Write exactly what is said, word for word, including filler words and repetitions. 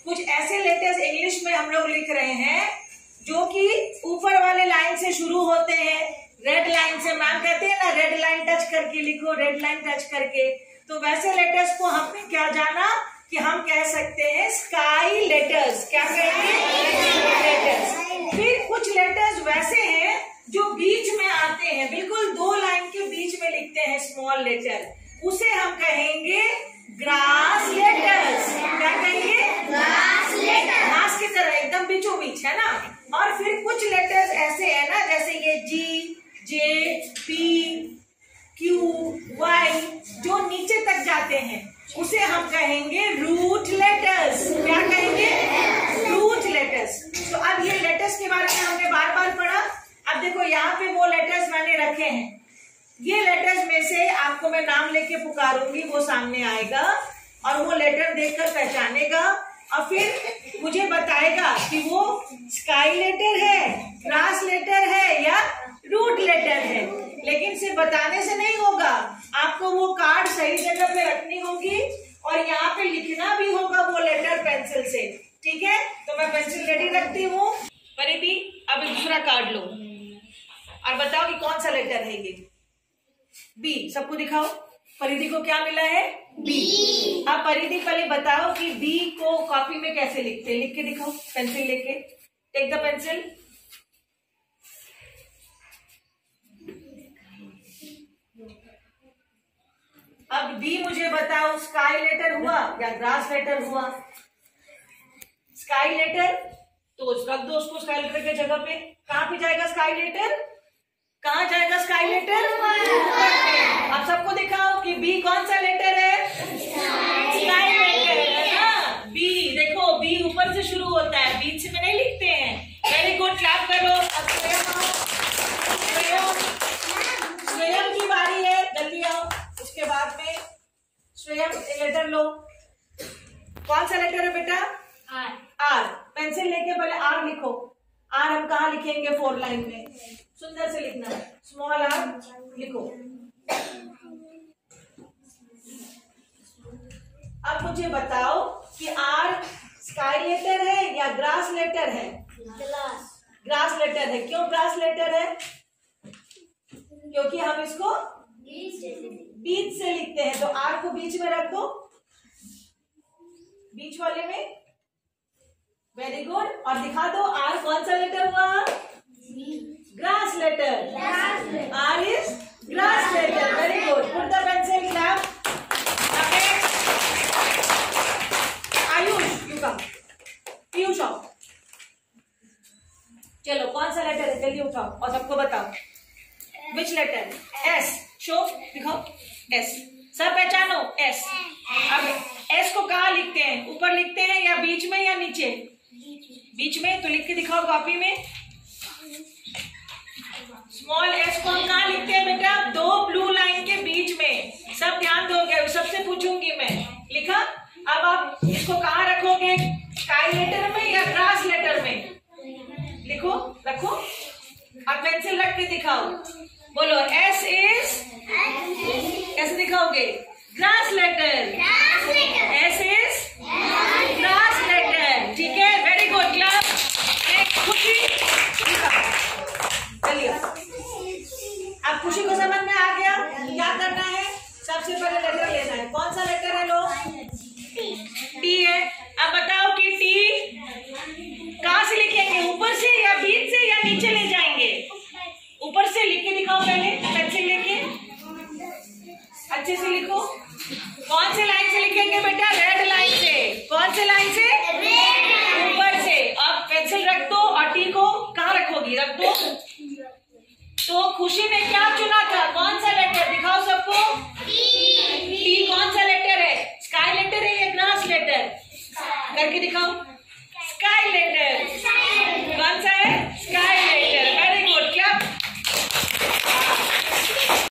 कुछ ऐसे letters English में हम लोग लिख रहे हैं जो कि ऊपर वाले लाइन से शुरू होते हैं, रेड लाइन से। मैम कहते हैं ना रेड लाइन टच करके लिखो, रेड लाइन टच करके। तो वैसे लेटर्स को हमने क्या जाना कि हम कह सकते हैं स्काई लेटर्स। क्या कहेंगे? लेटर्स। फिर कुछ लेटर्स वैसे हैं जो बीच में आते हैं, बिल्कुल दो लाइन के बीच में लिखते हैं स्मॉल लेटर, उसे हम कहेंगे ग्रास लेटर्स। क्या कहेंगे? Grass letter. घास की तरह एकदम बीचों बीच, है ना। और फिर कुछ लेटर्स ऐसे है ना, जैसे ये G, J, P, Q, Y, जो नीचे तक जाते हैं उसे हम कहेंगे रूट लेटर्स। क्या कहेंगे? Root letters. तो अब ये लेटर्स के बारे में हमने बार बार पढ़ा। अब देखो यहाँ पे वो लेटर्स मैंने रखे हैं, ये लेटर्स में से आपको मैं नाम लेके पुकारूंगी, वो सामने आएगा और वो लेटर देखकर पहचानेगा और फिर मुझे बताएगा कि वो स्काई लेटर है, ग्रास लेटर है या रूट लेटर है। लेकिन सिर्फ बताने से नहीं होगा, आपको वो कार्ड सही जगह पे रखनी होगी और यहाँ पे लिखना भी होगा वो लेटर पेंसिल से। ठीक है, तो मैं पेंसिल रेडी रखती हूँ। परिधि, अब दूसरा कार्ड लो और बताओ कि कौन सा लेटर है ये। बी। सबको दिखाओ परिधि को क्या मिला है? बी। अब परिधि पहले बताओ कि बी को कॉपी में कैसे लिखते हैं, लिख के दिखाओ पेंसिल लेके। Take the pencil. अब बी मुझे बताओ स्काई लेटर हुआ या ग्रास लेटर हुआ? स्काई लेटर, तो रख दो उसको स्काई लेटर के जगह पे। कहां पे जाएगा स्काई लेटर? कहां जाएगा स्काई लेटर? अब सबको दिखाओ कि बी कौन सा लेटर है? स्काई लेटर है ना। बी देखो, बी ऊपर से शुरू होता है, बीच में नहीं लिखते हैं। वेरी गुड, क्लैप करो। अब स्वयं स्वयं की बारी है, जल्दी आओ। उसके बाद में स्वयं लेटर लो। कौन सा लेटर है बेटा? आर। आर। पेंसिल लेके पहले आर लिखो। आर हम कहा लिखेंगे? फोर लाइन में। सुंदर से लिखना, स्मॉल आर लिखो। अब मुझे बताओ कि आर स्काई लेटर है या ग्रास लेटर है? ग्रास। ग्रास लेटर है। क्यों ग्रास लेटर है? क्योंकि हम इसको बीच से लिखते हैं, तो आर को बीच में रख दो, बीच वाले में। Very good. और दिखा दो आर कौन सा लेटर हुआ? Grass letter. R is grass letter. Very good. Put the pencil, clap. Ayush, you come. Piyush आओ। चलो, कौन सा लेटर है? जल्दी उठाओ और सबको बताओ विच लेटर? एस। शो दिखाओ। एस। सब पहचानो एस। अब एस को कहाँ लिखते हैं? ऊपर लिखते हैं या बीच में या नीचे? बीच में। तो लिख के दिखाओ कॉपी में। स्मॉल एस को हम कहाँ लिखते हैं बेटा? दो ब्लू लाइन के बीच में। सब ध्यान दोगे, सबसे पूछूंगी मैं। लिखा? अब आप इसको कहाँ रखोगे? स्काई लेटर में या ग्रास लेटर में? लिखो, रखो। अब पेंसिल रख के दिखाओ। बोलो एस इज, कैसे दिखाओगे? Grass letter. S is grass letter. ठीक है, वेरी गुड। क्लास खुशी। चलिए, अब खुशी को समझ में आ गया क्या करना है? सबसे पहले लेटर लेना है। कौन सा लेटर है लो? टी है। अब बताओ कि टी कहां से लिखेंगे? ऊपर से या बीच से या नीचे ले जाएंगे? ऊपर से लिख के दिखाओ पहले, पेंसिल लेके अच्छे से लिखो। कौन से लाइन से लिखेंगे बेटा? रेड लाइन से। कौन से लाइन से? ऊपर से। अब पेंसिल रख दो और टी को कहाँ रखोगी? रख दो। तो खुशी ने क्या चुना था? कौन सा लेटर? दिखाओ सबको। टी। टी कौन सा लेटर है? स्काई लेटर है या ग्रास लेटर? करके दिखाओ।